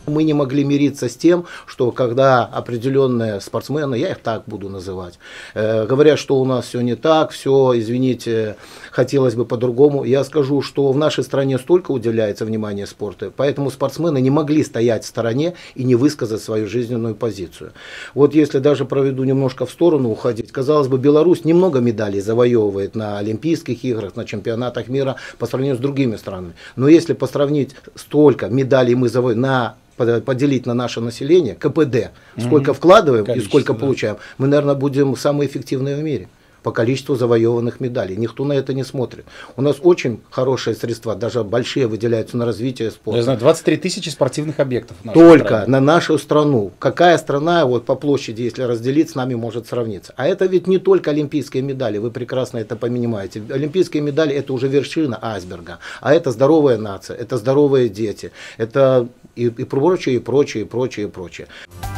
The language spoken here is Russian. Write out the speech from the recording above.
Мы не могли мириться с тем, что когда определенные спортсмены, я их так буду называть, говорят, что у нас все не так, все, извините, хотелось бы по-другому. Я скажу, что в нашей стране столько уделяется внимания спорту, поэтому спортсмены не могли стоять в стороне и не высказать свою жизненную позицию. Вот если даже проведу немножко в сторону уходить, казалось бы, Беларусь немного медалей завоевывает на Олимпийских играх, на чемпионатах мира по сравнению с другими странами. Но если посравнить столько медалей мы завоевываем поделить на наше население, КПД, сколько вкладываем и сколько получаем, мы, наверное, будем самые эффективные в мире по количеству завоеванных медалей. Никто на это не смотрит. У нас очень хорошие средства, даже большие, выделяются на развитие спорта. Я знаю, 23 тысячи спортивных объектов. Только на нашу страну. Какая страна вот по площади, если разделить, с нами может сравниться? А это ведь не только олимпийские медали, вы прекрасно это понимаете. Олимпийские медали — это уже вершина айсберга. А это здоровая нация, это здоровые дети, это и прочее, и прочее, и прочее, и прочее.